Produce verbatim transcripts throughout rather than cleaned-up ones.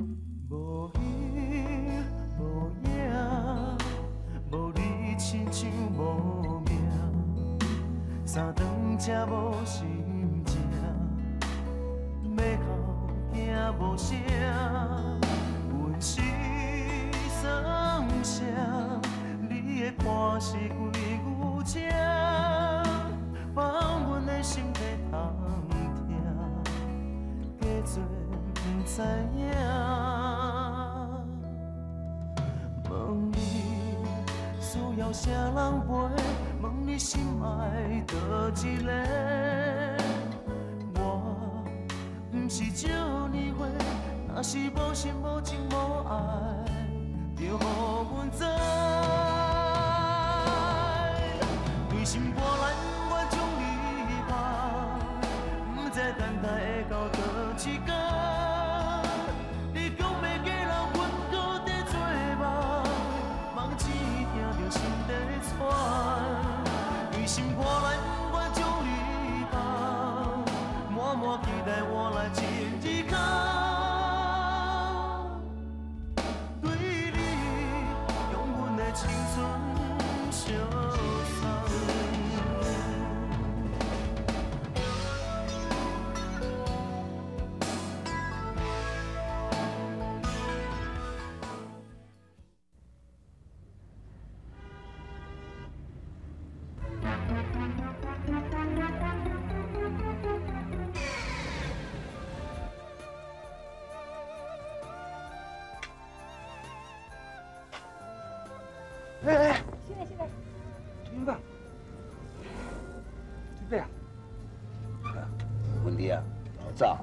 无影无影，无你亲像无命，三顿食无心情，要哭惊无声，阮是算啥？你的看是几牛车，放阮的心在通听，假做不知影。问你需要啥人陪？问你心爱倒一个？我不是少年花，若是无心无情无爱，就予阮知。对心破烂，我将你放，不知等待会到倒一天。你讲要嫁人，阮搁在做梦，梦只听着心在喘。对心破烂，我将你放，满满期待我来亲一口。对你用阮的青春相。 哎哎， 现在现在， 听吧，对不对啊？ 问题啊，老早，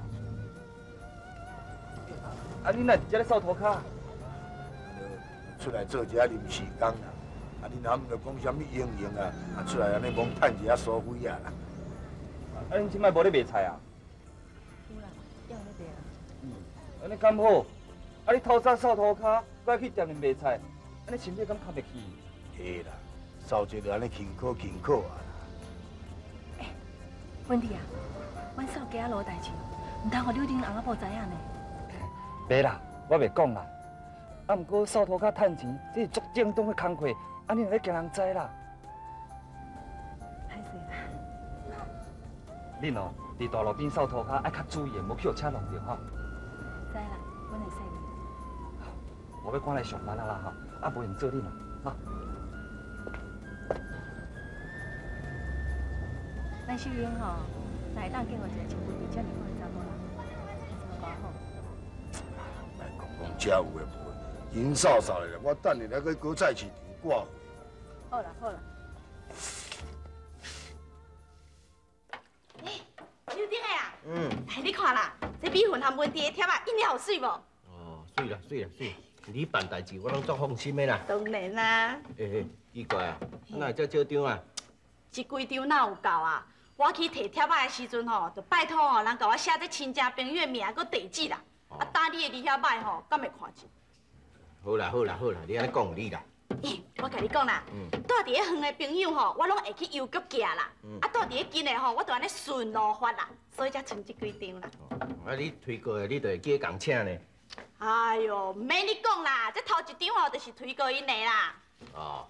啊，你哪伫这咧扫涂骹？ 出来做一下临时工啦。啊，你若毋着讲啥物应用啊，啊出来安尼讲趁一下所费啊啦。 啊，恁即摆无咧卖菜啊？ 有啦，要那边啊。 嗯，安尼敢好？啊，你透早扫涂骹，搁去店里卖菜。安尼身体敢扛得起？ 嘿啦，扫一就安尼勤苦勤苦啊。 哎，文弟啊，阮扫街仔路代志，唔通互柳丁翁仔某知影呢。 袂啦，我袂讲啦。啊，毋过扫涂骹趁钱，这是足正当的工课，安尼就咧惊人知啦。 歹势啦。 恁哦，伫大路边扫涂骹爱较注意，无去互车弄着吼。 知啦，阮会使的。 我要赶来上班啊啦吼。啊，无闲做恁啦，哈。 咱秀英吼，哪会当见我一个穿规矩遮尔好的查某人，真偌好。 来讲讲遮有诶无？银扫扫的啦，我等下来去果菜市场挂货。 好啦好啦。哎，柳丁的啊， 嗯， 哎，你看啦，这米粉含文地的贴啊，印了好水无？ 哦，水啦水啦水。你办代志，我拢足放心的啦。 当然啦。 诶、欸，奇怪啊，哪会遮少张啊？ 一规张哪有够啊？我去摕贴仔的时阵吼，就拜托吼人甲我写这亲戚朋友的名佮地址啦。哦、啊，打你的字遐歹吼，敢会看见？ 好啦好啦好啦，你安尼讲有理啦。 欸、我甲你讲啦，住伫咧远的朋友吼，我拢会去邮局寄啦。嗯、啊，住伫咧近的吼，我就安尼顺路发啦，所以才剩这几张啦。 哦、啊，你推过的，你就会记共请呢。 哎呦，唔免你讲啦，这头一张吼就是推过因的啦。 哦。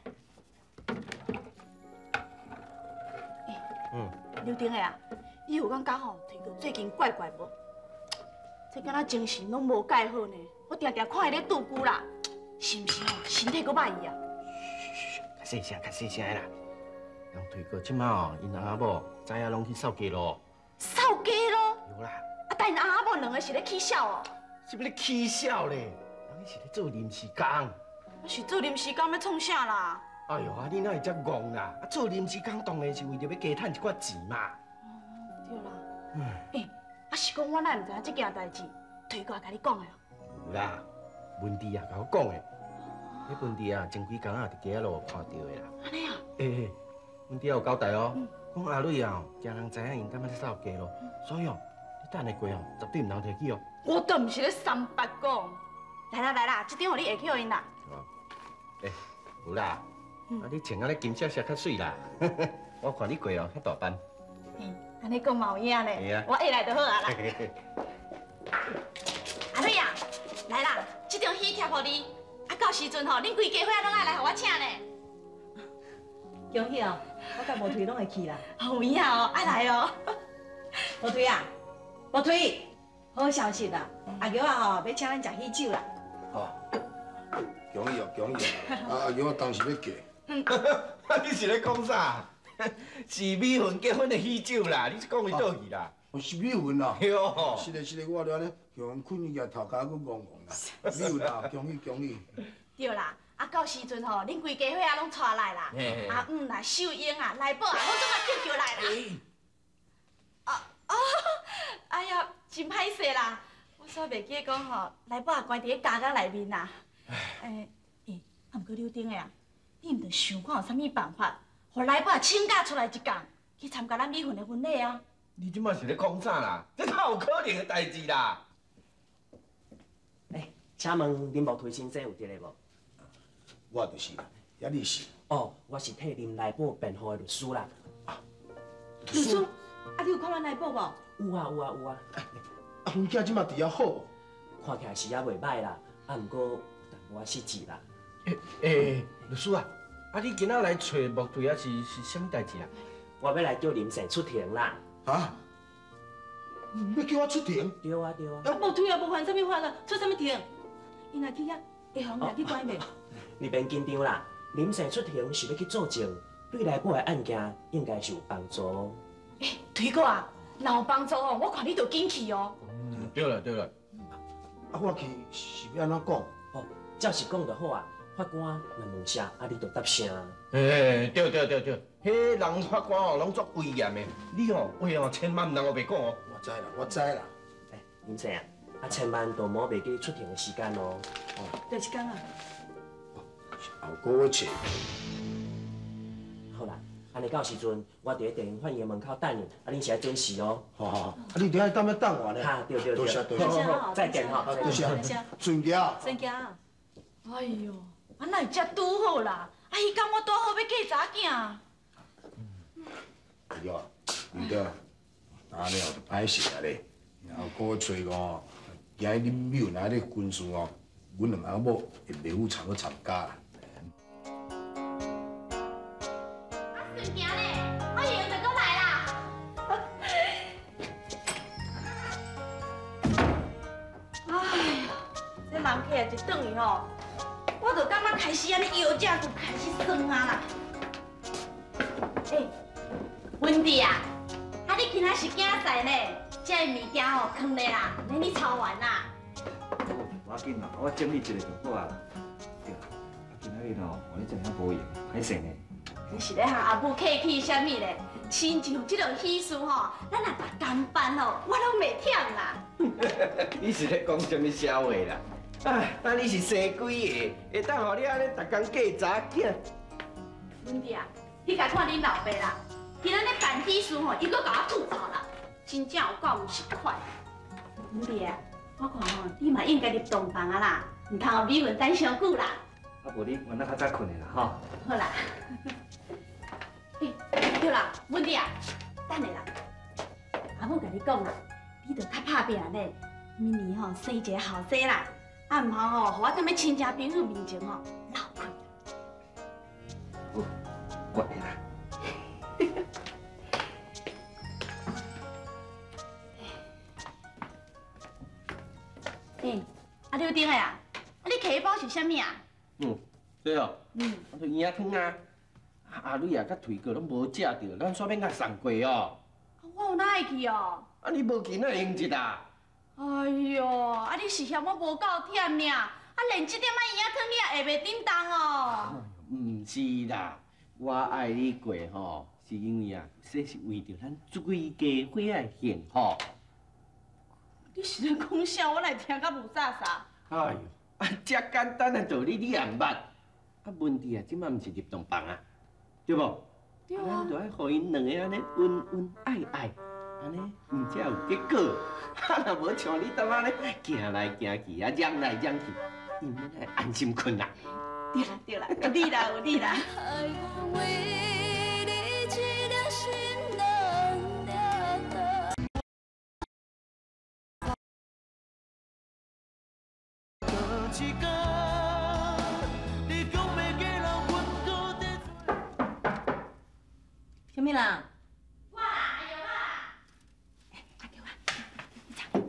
欸、 嗯。 柳丁的啊，你有感觉吼推过最近怪怪无？这敢若精神拢无介好呢，我定定看伊咧拄久啦，是毋是吼身体阁歹去啊？ 嘘，较细声，较细声的啦。人推过即摆哦，因阿某知影拢去扫街路。 扫街路？ 有啦。 啊，但因阿某两个是咧起痟哦。 是要咧起痟咧，人是咧做临时工。 我是做临时工要创啥啦？ 哎呦，啊你哪会遮戆啦？啊做临时工当然是为着要加趁一寡钱嘛。 哦，对啦。嗯。诶，啊是讲我哪唔知影这件代志，推过来甲你讲的哦。 有啦，文弟啊甲我讲的。迄文弟啊前几工啊伫街仔路看到的啦。 安尼啊？ 诶，文弟啊有交代哦，讲阿蕊啊，惊人知影因敢要扫街路，所以哦，你等下过哦，绝对唔通摕去哦。 我倒唔是咧三八讲，来啦来啦，这张互你下去互因啦。 哦，诶，有啦，啊你穿安尼金色色较水啦，我看你过哦较大班。 嗯，安尼讲嘛有影咧， 啊、 我下来就好啊啦。阿瑞啊，来啦， 到时阵吼，恁规家伙仔拢爱来互我请呢。 恭喜哦，我甲无推拢会去啦。 有影哦，爱来哦。 无推啊，无推，好消息啦！阿玉啊吼，要请咱食喜酒啦。 哦，恭喜哦，恭喜哦！啊，阿玉我当时要嫁。 你是咧讲啥？是美云结婚的喜酒啦，你是讲伊倒去啦？ 我是美云啦。 哟， 是的，是的，我了咧，向困伊个头壳佫戆戆啦。美云啦，恭喜恭喜！ 对啦，啊到时阵吼，恁规家伙仔拢带来啦。阿姆啦、秀英啊、来宝啊，拢总啊叫叫来啦。啊哦，哎呀，真歹势啦，我煞袂记讲吼，来宝也关伫咧家家内面啦。诶诶，啊，毋过柳丁个啊，你毋着想看有啥物办法，互来宝请假出来一工，去参加咱美云的婚礼啊？ 你即摆是咧讲啥啦？这哪有可能的代志啦？ 哎，请问林木推先生有伫咧无？ 我就是啦，也你是。 哦，我是替林来宝辩护的律师啦。 律师，啊，你有看阮来宝无？ 有啊有啊有啊。 啊，阮囝即马伫遐好， 看起来是也袂歹啦，啊，毋过有淡薄仔失志啦。 诶诶，律师啊，啊你今仔来找木队啊是是啥物代志啊？ 我要来叫林胜出庭啦。 啊？要叫我出庭？ 对啊对啊。 啊，无推啊，无犯啥物法啊，出啥物庭？伊若去遐，会互掠去关袂？ 你免紧张啦，林胜出庭是要去作证，对来宝的案件应该是有帮助。 诶，推哥啊，若有帮助哦，我看你着紧去哦。 嗯，对了对了。 啊，我去是要安怎讲？ 哦，照是讲就好啊。法官若问啥，啊你就答啥。 诶，对对对对，迄人法官哦，拢足威严的，你哦话哦千万唔通我袂讲哦。 我知啦，我知啦。 哎，林胜啊，啊千万都莫袂记出庭的时间哦。 第一天啊？ 后个月找。 好啦，安尼到时阵我伫咧电影院的门口等你，啊恁是要准时哦。 好好好，啊你等下等要等我呢。 哈，对对对。 多谢多谢。 好好好，再见哈。 多谢。 再见。 顺家。 先行啊。 哎呦，啊哪会遮拄好啦？啊，迄天我拄好要嫁查囝。 对啊，对对，安尼哦就歹势啊咧。然后个月初五，今日恁美云来咧军事哦，阮两阿某会袂赴参去参加啦。 啊，顺行咧，我以后就过来啦。哎呀，这人客啊一转去吼，我就感觉开始安尼腰脊就开始酸啊啦。诶，文弟啊，啊你今仔是囝婿呢？这物件吼放咧啦，免你操完啦。 无要紧啦，我整理一下就好啊。对啊，啊今仔日吼，我咧真正无闲，歹势呢。 你是咧向阿母客气啥物咧？亲像这种喜事吼，咱若逐工办吼，我拢袂忝啦。 你是咧讲什么笑话啦？哎，那你是生几个？会当互你安尼逐工嫁查囝？ 文弟啊，你家看恁老爸啦，今仔咧办喜事吼，伊搁甲我吐槽啦，真正有够唔实快。文弟啊，我看吼，你嘛应该入洞房啊啦，唔通互美云等伤久啦。 啊，无你晚仔较早困的啦，吼。 好啦。诶，对啦，文弟啊，等下啦，阿母甲你讲啦，你着较拍拼咧，明年吼生一个后生啦，啊唔通吼，互我踮咧亲戚朋友面前吼闹困。 好，我会啦。 诶，啊柳丁个啊，啊你摕迄包是啥物啊？ 嗯，对哦。 嗯， 啊，就圆仔汤啊。阿瑞啊，甲推哥拢无食着，咱煞免甲送过哦。 我有哪会去哦？ 啊，你无去哪会用一啊？ 哎呦，啊你是嫌我无够忝尔，啊连这点仔圆仔汤你也下袂叮当哦。 毋是啦，我爱你过吼，是因为啊，这是为着咱规家伙的幸福。 你是咧讲啥？我来听甲无啥啥。 哎呦，啊，遮简单的道理你也毋捌？啊，问题啊，即摆毋是入洞房啊，对无？ 对啊。 咱就爱互因两个安尼恩恩爱爱，安尼毋才有结果。啊，若无像你当安尼行来行去啊，让来让去，伊免会安心困啦。 对啦对啦，有你啦有你啦。 一天， 什么人？ 我啦，阿瑶啦。哎，阿瑶啊，你唱。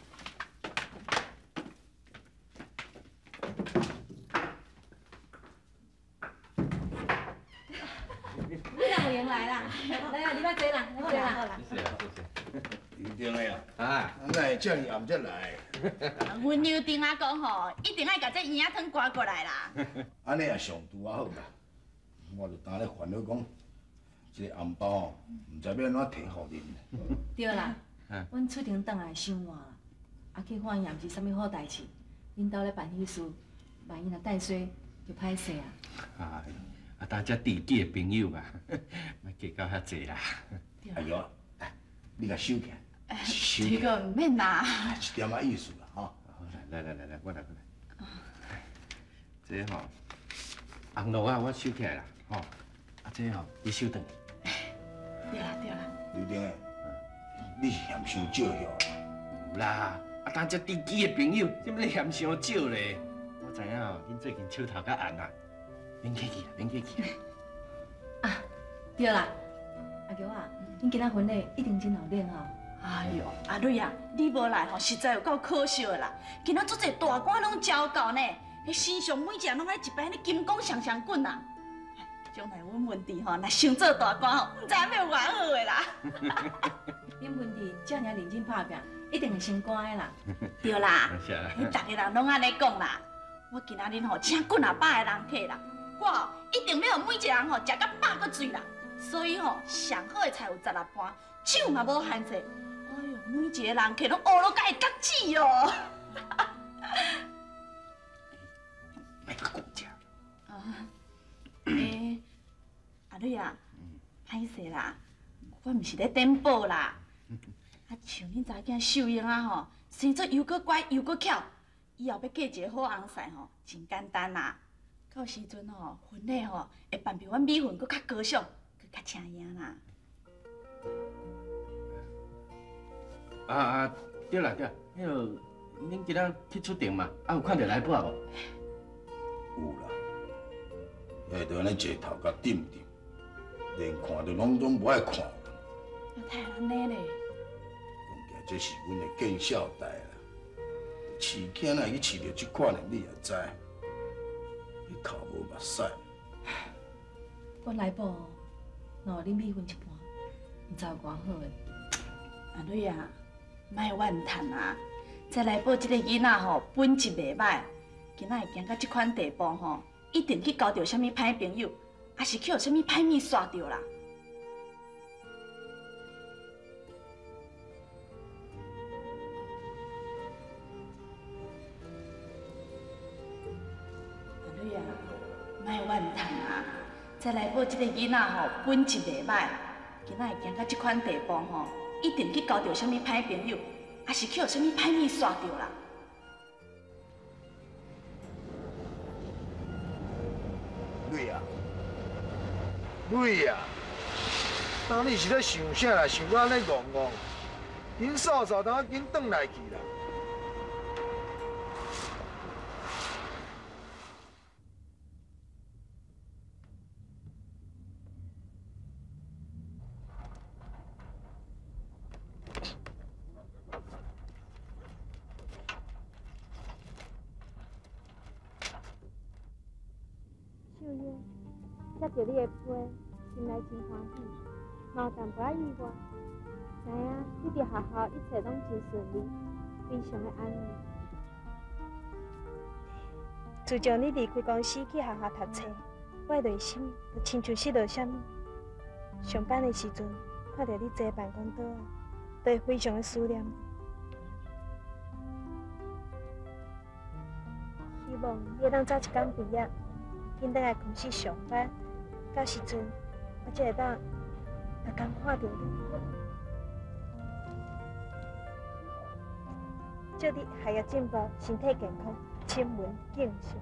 你哪有闲来啦？来啊，你别坐啦，坐啦。好啦。 谢谢谢谢。刘丁的呀，啊，哪会这么暗才来？ 阮刘丁阿公吼，一定爱甲这圆仔汤刮过来啦。 安尼也上拄啊好啦，我就当咧烦恼讲，这个红包哦，唔知要安怎摕予恁。 对啦，阮出庭转来伤晏啦，啊去看也毋是啥物好代志，恁兜咧办喜事，万一若带衰，就歹势啊。 啊，啊，大家知己的朋友嘛，莫计较遐济啦。 哎呦，来，你甲收起来。收这个唔免啦， 一点仔意思啦，吼。 来来来来，我来我来。这吼，红路啊，我收起来啦，吼。啊，这吼，你收转。 对啦对啦。 刘丁诶，你是嫌伤少哟。 有啦，啊，大家知己的朋友，怎么嫌伤少咧？我知影吼，恁最近手头较红啊，免客气啦，免客气啦。 啊，对啦，阿乔啊，恁今仔婚礼一定真闹热吼。 哎呦，阿蕊啊，你无来吼，实在有够可惜的啦。今仔足侪大官拢招到呢，迄身上每一样拢爱一摆迄金光闪闪滚呐。将来阮文弟吼，若想做大官吼，毋知影要偌好的啦。 恁文弟遮尔认真拍拼，一定会升官的啦。 对啦， 是啊。 迄逐个人拢安尼讲啦。我今仔日吼请滚啊百个人客啦，我吼一定要互每一个人吼食到饱个醉啦。所以吼，上好的菜有十六盘，酒嘛无限制。哎呦，每一个人客拢乌了甲会角起哦。 别个讲遮。 啊，诶，阿蕊啊，歹势啦，我毋是咧颠簸啦。啊，像恁查囝秀英啊吼，生做又搁乖又搁巧，以后要嫁一个好翁婿吼，真简单啦。到时阵吼，婚礼吼会办比阮美云搁较高尚，搁较请赢啦。 啊啊，对啦对啦，迄个恁今仔去出庭嘛，啊有看到来宝无？ 有啦，下头安尼坐头甲点点，连看都拢总无爱看。 要太安尼咧。 讲起这是阮的见孝代啦，饲囝哪会去饲到这款的，你也知。你头无目屎。 我来宝，若恁美云一半，毋知有偌好诶。 阿蕊啊，莫怨叹啊！这来宝这个囡仔吼，本质袂歹，今仔会行到这款地步吼，一定去交到什么歹朋友，还是去互什么歹物刷着啦。阿蕊啊，莫怨叹啊！这来宝这个囡仔吼，本质袂歹，今仔会行到这款地步吼。一定去交到什么歹朋友，还是去互什么歹物刷着啦。 蕊啊，蕊啊，当你是咧想啥啦？想到安尼戆戆，紧扫扫，等下紧转来去啦。 秀英，接到你的批，心内真欢喜，嘛有淡薄仔意外。知影你伫学校一切拢真顺利，非常的安慰。自从你离开公司去学校读册，我的内心就亲像失落啥物。上班的时阵，看到你坐办公桌啊，都会非常的思念。希望你会当早一天毕业。紧倒来公司上班，到时阵我才会当逐天看到你。祝你学业进步，身体健康，亲门敬上。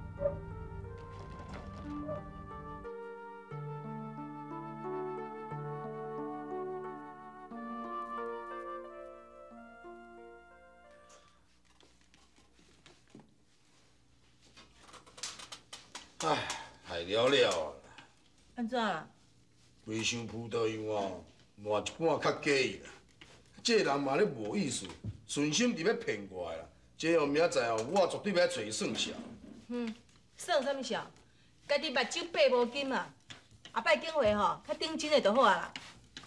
唉，害了了。 安怎啦？ 袂想葡萄样哦，换一半较假意啦。这个人嘛咧无意思，顺心伫要骗我的啦。这后明仔载哦，我绝对要找伊算账。 嗯，算啥物账？家己目睭爬无金啊！后摆警会吼，较顶真的就好啊啦。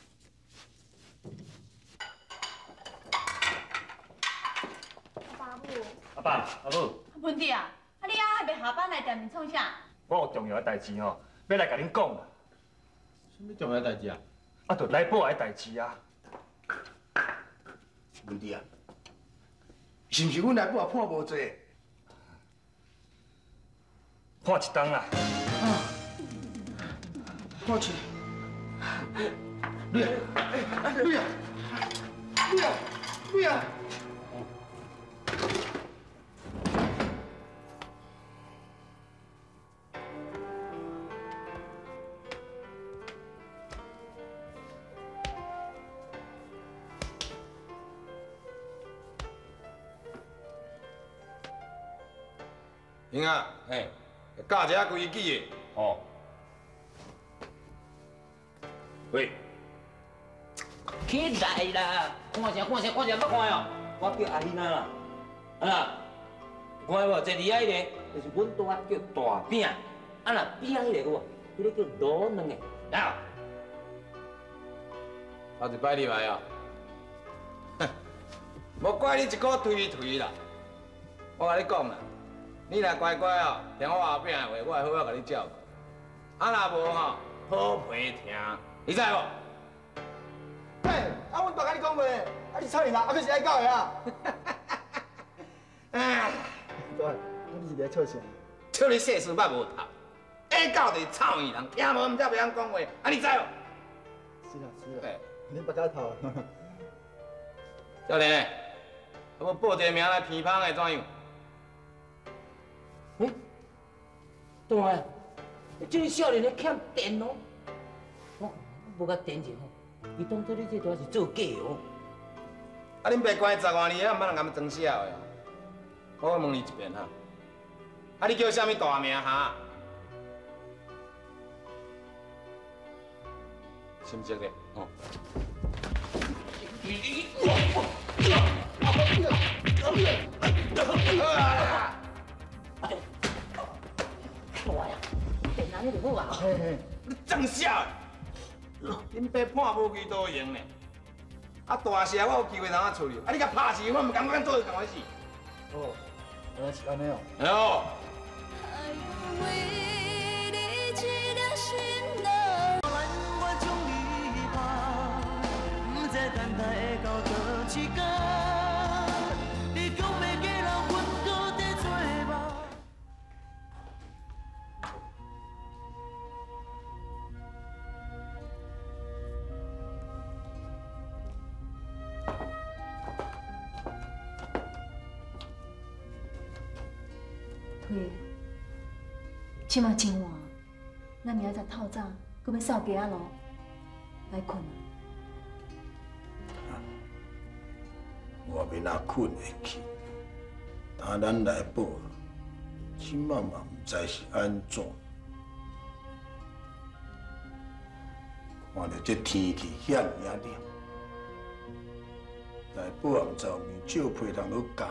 爸母， 阿爸阿母， 文弟啊，啊你啊还袂下班来店面创啥？ 我有重要的代志吼，要来甲恁讲啦。 什么重要代志啊？ 啊，着来报的代志啊。 文弟啊，是毋是阮来报也破无济？ 破一档啦。 破一。你啊，你啊，你啊，你啊！ 兄啊，嘿，教一下规矩的。哦。喂。 起来啦！看啥看啥看啥，要看哦！我叫阿欣啊啦，啊啦，看到无？这里啊，迄个就是阮大叫大饼，啊啦，边啊迄个有无？迄个叫罗两个，来。 头一摆入来哦。哼，无怪你一个推推啦。我甲你讲啦。你若乖乖哦，听我后壁的话，我会好好甲你照顾。啊，若无吼，好皮听，你知无？ 嘿，啊，阮大甲你讲话，啊，你操你妈，啊，佫是爱教的啊！ 哎， 对，啊，你是咧笑啥？ 笑你世事捌无读，爱教就是臭耳人，听无毋则袂晓讲话，啊，你知无？ 是啦是啦，恁白家头。 少年，啊，要报一个名来偏芳的怎样？ 嗯，当然，这个少年咧欠电哦，我无甲电者吼。伊当作你这段是做假哦。 啊，恁爸关十外年，啊，毋捌人甲装笑的。我问你一遍哈，啊，你叫啥物大名哈？心急的，哦。 大呀，电人就好啊。 嘿嘿， 你装笑的。恁爸判无期都用呢，啊大事我有机会通啊处理，啊你甲拍死我，唔甘我敢做同款事。 哦，原来是安尼哦。 哎呦。 对，即马真晚，咱明仔载透早，搁要扫街仔路，来困啊。 我要哪困会去？当咱来报，即马嘛毋知是安怎。看到这天气险也凉，来报也毋知有面照被通落教。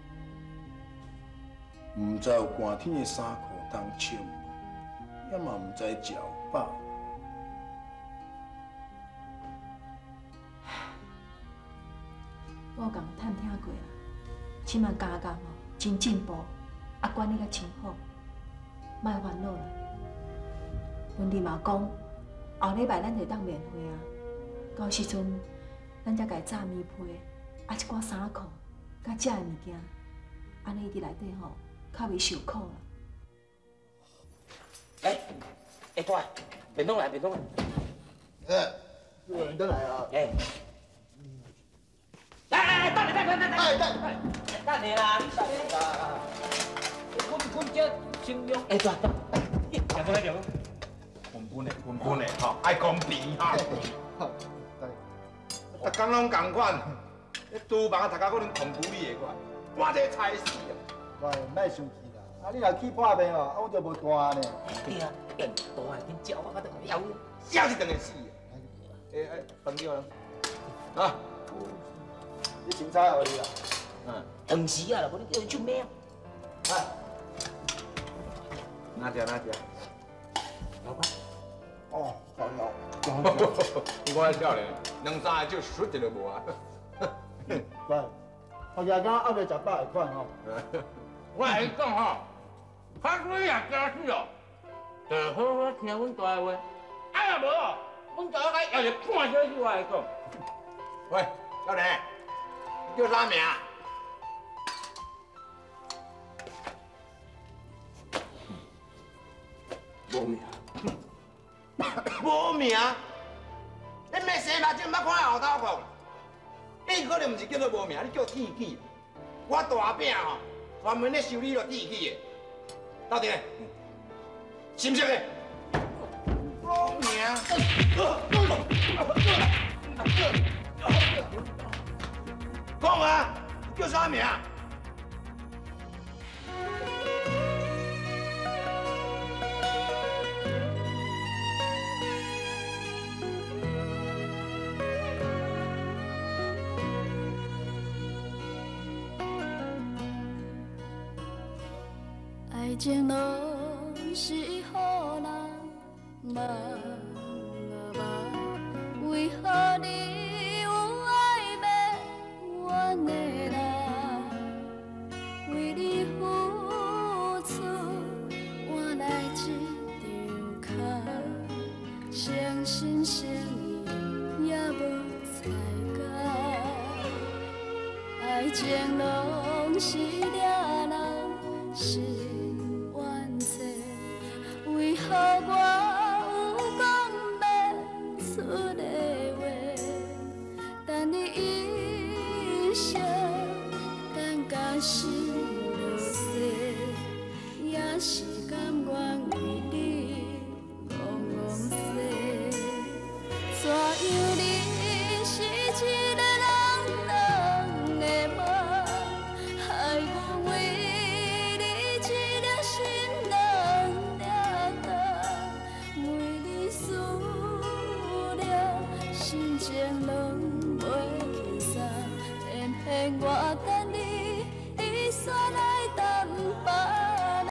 唔知有寒天的衫裤通穿，也嘛唔知食有饱。 我有共探听过啦，即马家工吼真进步，啊管理甲真好，莫烦恼啦。文弟嘛讲，后礼拜咱就当免费啊，到时阵咱才家炸棉被，啊一寡衫裤，甲食的物件，安尼伫内底吼。较袂受苦啦。 哎，哎，乖，便当来，便当来。 哎，有人倒来啊！ 哎，来来来，等你，等等等等。哎，等等你啦，你等你。啊，滚滚这形容。哎，转转。两个来两个。 分分的，分分的，吼，爱公平哈。 好， 逐工拢共款，你厨房头家可能控股你的款，我这菜死啊！ 喂，莫生气啦！啊，你若去破病哦，啊，我就无大呢。 对啊，变大啊，变鸟啊，我都咬。 笑是等于死。诶诶，饭叫啊！啊， 你凊彩哦你啊？ 嗯，当时啊，无你叫伊出名。 哎，哪只哪只？ 老板。 哦，好了。 我少年，两三个就输一个无啊。 喂，我家刚还未食饱会款吼。 我来讲吼，发水也加水哦，就好好听阮大话。啊若无哦，阮大家也是看小句话来讲。 喂，少年，你叫啥名？ 无名。 无名？你咩生目睭捌看后头讲？你可能毋是叫做无名，你叫天气。我大饼吼，专门咧修理着天气的。到底，信不信的？无名。讲啊，叫啥名？ 爱情拢是予人梦啊梦，为何你有爱要怨的人？为你付出换来一张卡，诚心诚意也无彩价。爱情拢是掠人心冤切，为何我有讲不出的话？等你一声，等甲心落雪，也是甘愿为你戆戆洗。怎样你是一个人两个梦，害我为你一颗心两粒糖，为你思念，心情拢袂轻松，偏偏我等。